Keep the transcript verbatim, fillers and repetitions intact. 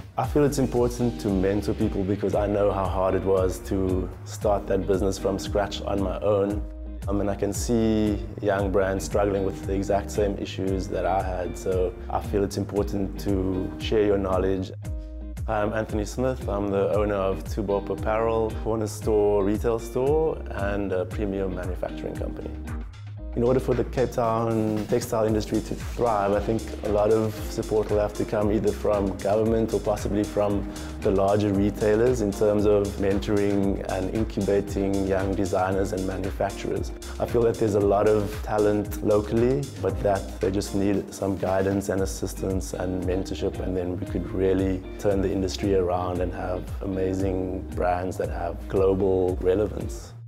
I feel it's important to mentor people because I know how hard it was to start that business from scratch on my own. I mean, I can see young brands struggling with the exact same issues that I had, so I feel it's important to share your knowledge. I'm Anthony Smith. I'm the owner of Two Bob Apparel, corner store, retail store, and a premium manufacturing company. In order for the Cape Town textile industry to thrive, I think a lot of support will have to come either from government or possibly from the larger retailers in terms of mentoring and incubating young designers and manufacturers. I feel that there's a lot of talent locally, but that they just need some guidance and assistance and mentorship, and then we could really turn the industry around and have amazing brands that have global relevance.